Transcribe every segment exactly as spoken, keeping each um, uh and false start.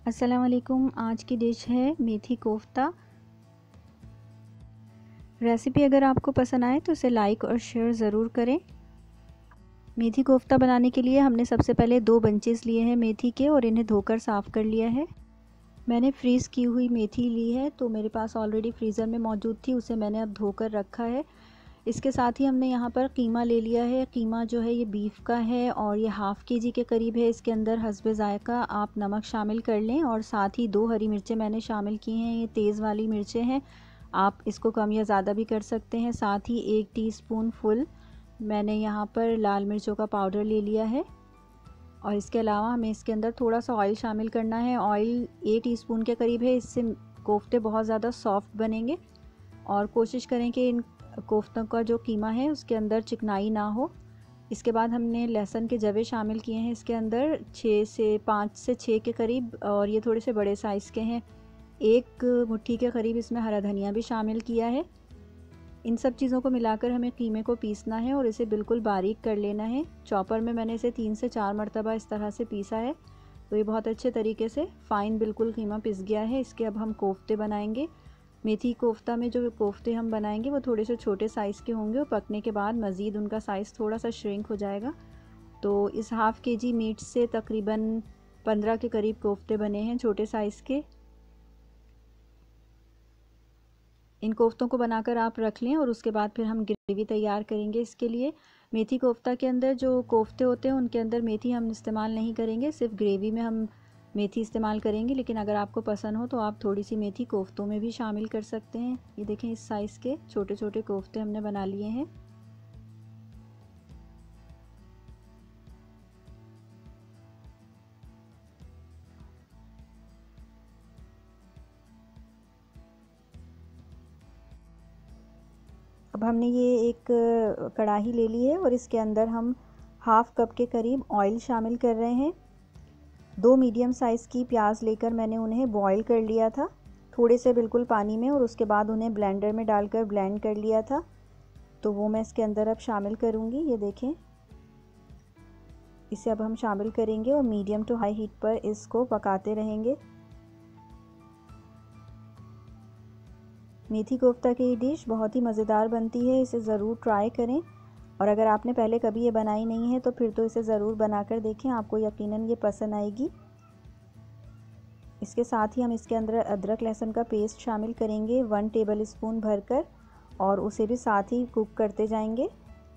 अस्सलाम वालेकुम। आज की डिश है मेथी कोफ्ता। रेसिपी अगर आपको पसंद आए तो इसे लाइक और शेयर ज़रूर करें। मेथी कोफ्ता बनाने के लिए हमने सबसे पहले दो बंचेस लिए हैं मेथी के और इन्हें धोकर साफ़ कर लिया है। मैंने फ्रीज़ की हुई मेथी ली है, तो मेरे पास ऑलरेडी फ्रीज़र में मौजूद थी, उसे मैंने अब धोकर रखा है। इसके साथ ही हमने यहाँ पर कीमा ले लिया है। कीमा जो है ये बीफ का है और ये हाफ़ के जी के करीब है। इसके अंदर हस्बे ज़ायक़ा आप नमक शामिल कर लें और साथ ही दो हरी मिर्चें मैंने शामिल की हैं। ये तेज़ वाली मिर्चें हैं, आप इसको कम या ज़्यादा भी कर सकते हैं। साथ ही एक टीस्पून फुल मैंने यहाँ पर लाल मिर्चों का पाउडर ले लिया है और इसके अलावा हमें इसके अंदर थोड़ा सा ऑयल शामिल करना है। ऑयल एक टीस्पून के करीब है, इससे कोफ्ते बहुत ज़्यादा सॉफ्ट बनेंगे और कोशिश करें कि इन कोफ्तों का जो कीमा है उसके अंदर चिकनाई ना हो। इसके बाद हमने लहसुन के जवे शामिल किए हैं इसके अंदर, छः से पाँच से छः के करीब, और ये थोड़े से बड़े साइज़ के हैं। एक मुट्ठी के करीब इसमें हरा धनिया भी शामिल किया है। इन सब चीज़ों को मिलाकर हमें कीमे को पीसना है और इसे बिल्कुल बारीक कर लेना है। चॉपर में मैंने इसे तीन से चार मरतबा इस तरह से पीसा है, तो ये बहुत अच्छे तरीके से फ़ाइन बिल्कुल कीमा पिस गया है। इसके अब हम कोफ्ते बनाएंगे। मेथी कोफ्ता में जो कोफ्ते हम बनाएंगे वो थोड़े से छोटे साइज़ के होंगे और पकने के बाद मज़ीद उनका साइज़ थोड़ा सा श्रिंक हो जाएगा। तो इस हाफ़ के जी मीट से तकरीबन पंद्रह के करीब कोफ्ते बने हैं छोटे साइज़ के। इन कोफ्तों को बनाकर आप रख लें और उसके बाद फिर हम ग्रेवी तैयार करेंगे। इसके लिए मेथी कोफ्ता के अंदर जो कोफ्ते होते हैं उनके अंदर मेथी हम इस्तेमाल नहीं करेंगे, सिर्फ ग्रेवी में हम मेथी इस्तेमाल करेंगे। लेकिन अगर आपको पसंद हो तो आप थोड़ी सी मेथी कोफ्तों में भी शामिल कर सकते हैं। ये देखें, इस साइज़ के छोटे छोटे कोफ्ते हमने बना लिए हैं। अब हमने ये एक कढ़ाई ले ली है और इसके अंदर हम हाफ़ कप के करीब ऑयल शामिल कर रहे हैं। दो मीडियम साइज़ की प्याज लेकर मैंने उन्हें बॉईल कर लिया था थोड़े से बिल्कुल पानी में, और उसके बाद उन्हें ब्लेंडर में डालकर ब्लेंड कर लिया था। तो वो मैं इसके अंदर अब शामिल करूँगी। ये देखें, इसे अब हम शामिल करेंगे और मीडियम टू हाई हीट पर इसको पकाते रहेंगे। मेथी कोफ्ता की डिश बहुत ही मज़ेदार बनती है, इसे ज़रूर ट्राई करें। और अगर आपने पहले कभी ये बनाई नहीं है तो फिर तो इसे ज़रूर बनाकर देखें, आपको यकीनन ये पसंद आएगी। इसके साथ ही हम इसके अंदर अदरक लहसुन का पेस्ट शामिल करेंगे वन टेबल स्पून भरकर, और उसे भी साथ ही कुक करते जाएंगे।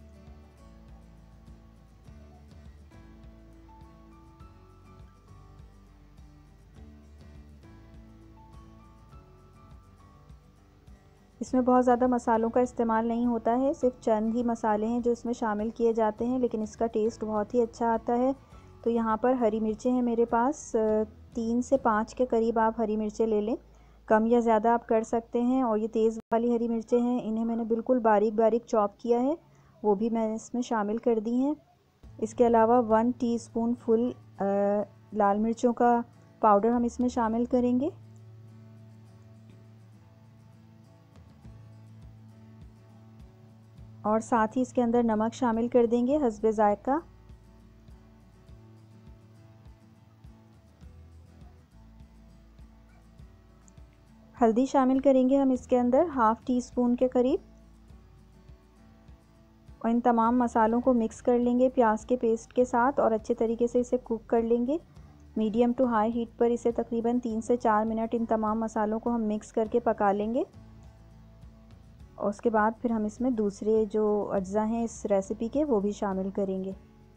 इसमें बहुत ज़्यादा मसालों का इस्तेमाल नहीं होता है, सिर्फ चंद ही मसाले हैं जो इसमें शामिल किए जाते हैं, लेकिन इसका टेस्ट बहुत ही अच्छा आता है। तो यहाँ पर हरी मिर्चें हैं मेरे पास, तीन से पाँच के करीब आप हरी मिर्चें ले लें, कम या ज़्यादा आप कर सकते हैं। और ये तेज़ वाली हरी मिर्चें हैं, इन्हें मैंने बिल्कुल बारीक बारीक चॉप किया है, वो भी मैंने इसमें शामिल कर दी हैं। इसके अलावा वन टीस्पून फुल लाल मिर्चों का पाउडर हम इसमें शामिल करेंगे। और साथ ही इसके अंदर नमक शामिल कर देंगे हस्बे ज़ायक़ा। हल्दी शामिल करेंगे हम इसके अंदर हाफ़ टी स्पून के करीब, और इन तमाम मसालों को मिक्स कर लेंगे प्याज के पेस्ट के साथ और अच्छे तरीके से इसे कुक कर लेंगे। मीडियम टू हाई हीट पर इसे तकरीबन तीन से चार मिनट इन तमाम मसालों को हम मिक्स करके पका लेंगे। और उसके बाद फिर हम इसमें दूसरे जो अज्जा हैं इस रेसिपी के वो भी शामिल करेंगे।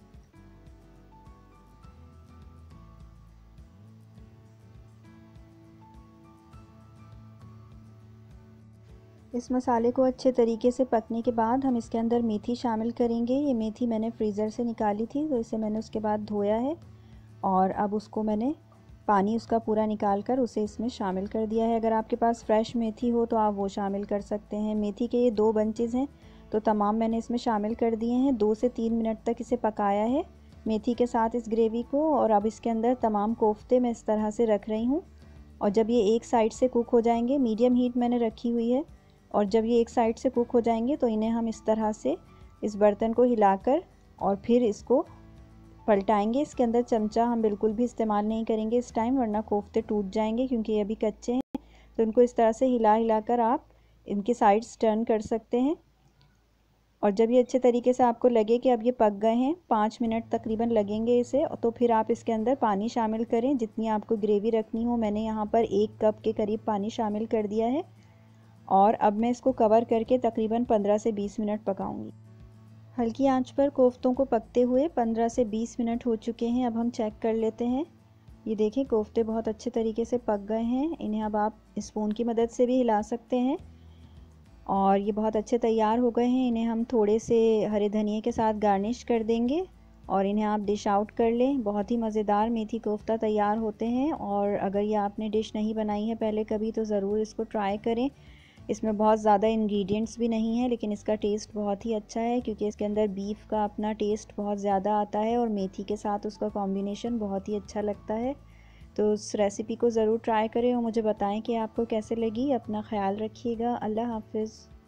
इस मसाले को अच्छे तरीके से पकने के बाद हम इसके अंदर मेथी शामिल करेंगे। ये मेथी मैंने फ्रीज़र से निकाली थी, तो इसे मैंने उसके बाद धोया है और अब उसको मैंने पानी उसका पूरा निकाल कर उसे इसमें शामिल कर दिया है। अगर आपके पास फ्रेश मेथी हो तो आप वो शामिल कर सकते हैं। मेथी के ये दो बंचेज़ हैं, तो तमाम मैंने इसमें शामिल कर दिए हैं। दो से तीन मिनट तक इसे पकाया है मेथी के साथ इस ग्रेवी को, और अब इसके अंदर तमाम कोफ्ते मैं इस तरह से रख रही हूँ। और जब ये एक साइड से कुक हो जाएंगे, मीडियम हीट मैंने रखी हुई है, और जब ये एक साइड से कुक हो जाएंगे तो इन्हें हम इस तरह से इस बर्तन को हिलाकर और फिर इसको पलटाएंगे। इसके अंदर चमचा हम बिल्कुल भी इस्तेमाल नहीं करेंगे इस टाइम, वरना कोफ्ते टूट जाएंगे क्योंकि ये अभी कच्चे हैं। तो इनको इस तरह से हिला हिलाकर आप इनके साइड्स टर्न कर सकते हैं। और जब ये अच्छे तरीके से आपको लगे कि अब ये पक गए हैं, पाँच मिनट तकरीबन लगेंगे इसे, तो फिर आप इसके अंदर पानी शामिल करें जितनी आपको ग्रेवी रखनी हो। मैंने यहाँ पर एक कप के करीब पानी शामिल कर दिया है और अब मैं इसको कवर करके तकरीबन पंद्रह से बीस मिनट पकाऊंगी। हल्की आंच पर कोफ्तों को पकते हुए पंद्रह से बीस मिनट हो चुके हैं। अब हम चेक कर लेते हैं। ये देखें कोफ्ते बहुत अच्छे तरीके से पक गए हैं। इन्हें अब आप स्पून की मदद से भी हिला सकते हैं और ये बहुत अच्छे तैयार हो गए हैं। इन्हें हम थोड़े से हरे धनिए के साथ गार्निश कर देंगे और इन्हें आप डिश आउट कर लें। बहुत ही मज़ेदार मेथी कोफ्ता तैयार होते हैं और अगर ये आपने डिश नहीं बनाई है पहले कभी तो ज़रूर इसको ट्राई करें। इसमें बहुत ज़्यादा इंग्रेडिएंट्स भी नहीं है लेकिन इसका टेस्ट बहुत ही अच्छा है क्योंकि इसके अंदर बीफ का अपना टेस्ट बहुत ज़्यादा आता है और मेथी के साथ उसका कॉम्बिनेशन बहुत ही अच्छा लगता है। तो उस रेसिपी को ज़रूर ट्राई करें और मुझे बताएं कि आपको कैसे लगी। अपना ख्याल रखिएगा। अल्लाह हाफ़िज़।